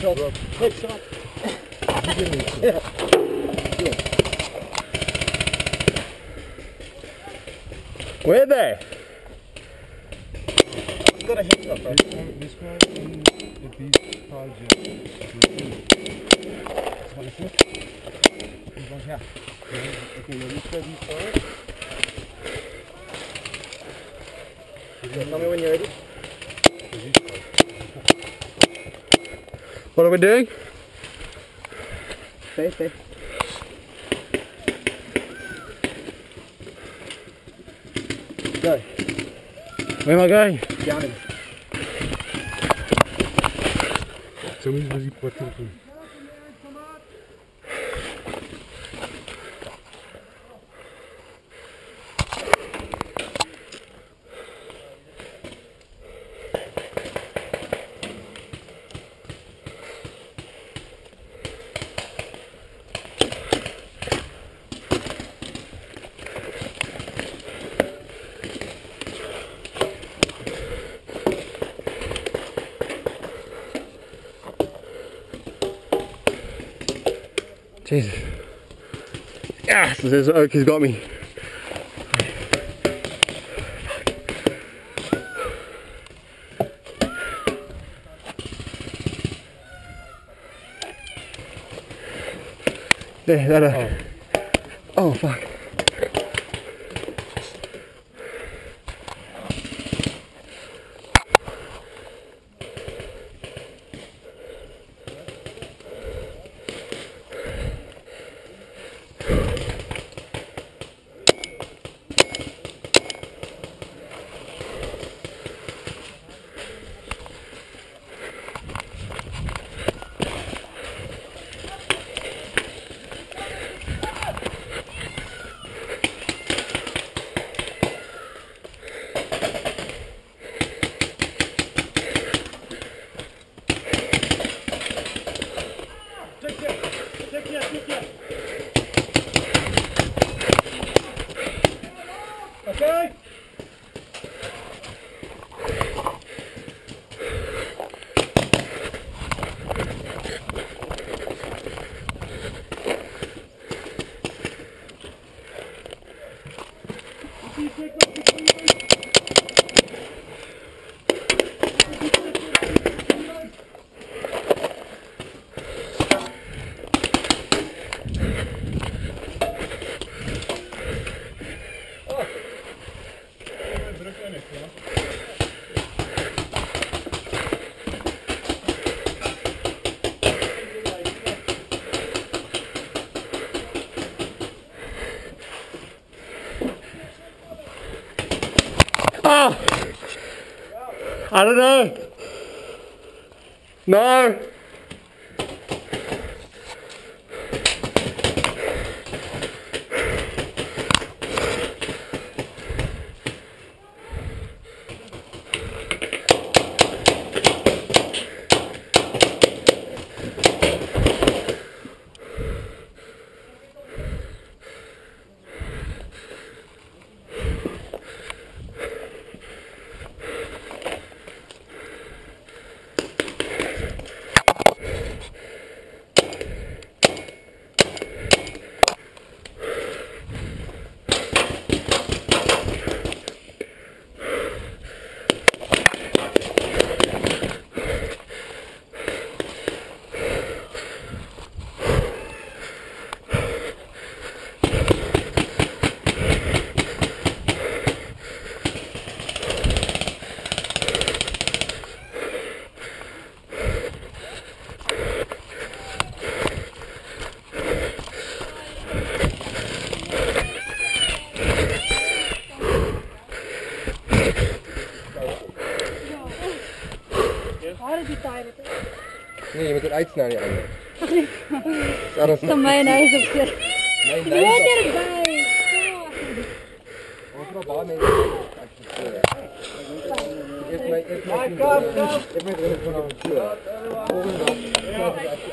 Headshot. Headshot. Where are they? You got a headshot, bro. This one in the beast project. What is it? This one's here. Okay, now this goes inside. Tell me when you're ready. What are we doing? Stay. Go. Where am I going? Down him. Somebody's busy putting through. Jesus. Yes, this oak has got me. There, that. Oh, fuck. Okay. Oh! I don't know. No. Waar is die taai met? Nee, je moet het uitsnijden. Van mijn huis op zich. Mijn Die hoort erbij. Overal mee. Eerst mijn van een